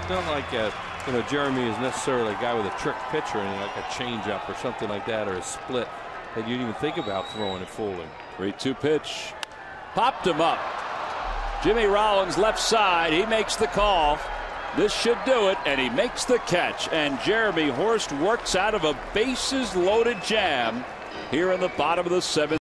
not like Jeremy is necessarily a guy with a trick pitch or anything, like a changeup or something like that, or a split that you didn't even think about throwing and fooling. 3-2 pitch. Popped him up. Jimmy Rollins left side. He makes the call. This should do it, and he makes the catch. And Jeremy Horst works out of a bases-loaded jam here in the bottom of the 7th.